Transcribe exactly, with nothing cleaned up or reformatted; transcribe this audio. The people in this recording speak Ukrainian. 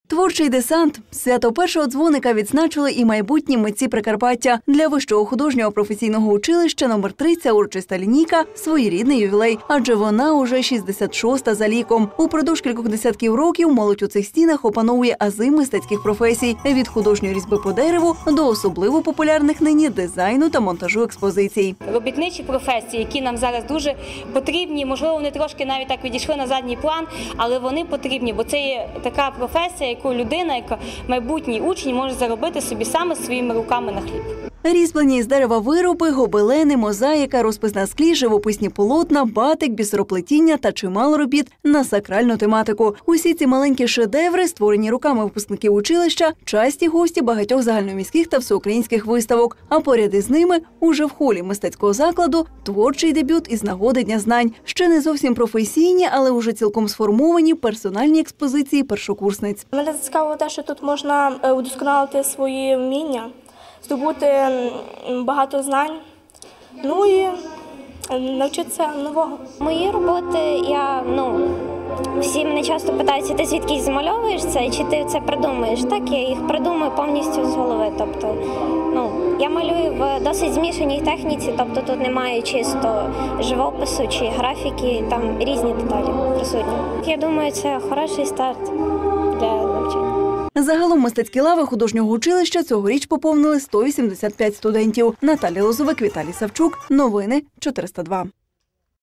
Творчий десант. Свято першого дзвоника відзначили і майбутні митці Прикарпаття. Для Вищого художнього професійного училища номер три ця урочиста лінійка – своєрідний ювілей, адже вона уже шістдесят шоста за ліком. Упродовж кількох десятків років молодь у цих стінах опановує ази мистецьких професій – від художньої різьби по дереву до особливо популярних нині дизайну та монтажу експозицій. Робітничі професії, які нам зараз дуже потрібні, можливо, вони трошки навіть так відійшли на задній план, але вони потрібні, бо це є така професія, яку людина, яка майбутній учень, може заробити собі саме своїми руками на хліб. Різьблені із дерева вироби, гобелени, мозаїка, розпис на склі, живописні полотна, батик, бісероплетіння та чимало робіт на сакральну тематику. Усі ці маленькі шедеври, створені руками випускників училища, часті гості багатьох загальноміських та всеукраїнських виставок. А поряд із ними, уже в холі мистецького закладу, творчий дебют із нагоди Дня знань. Ще не зовсім професійні, але уже цілком сформовані персональні експозиції першокурсниць. Мене зацікавило те, що тут можна удосконалити свої вміння, здобути багато знань, ну і навчитися нового. Мої роботи, я, ну, всі мене часто питаються, ти звідки змальовуєш це, чи ти це придумаєш? Так, я їх придумую повністю з голови. Тобто, ну, я малюю в досить змішаній техніці, тобто тут немає чисто живопису чи графіки, там різні деталі присутні. Я думаю, це хороший старт для навчання. Загалом мистецькі лави художнього училища цьогоріч поповнили сто вісімдесят п'ять студентів. Наталія Лозовик, Віталій Савчук. Новини чотириста два.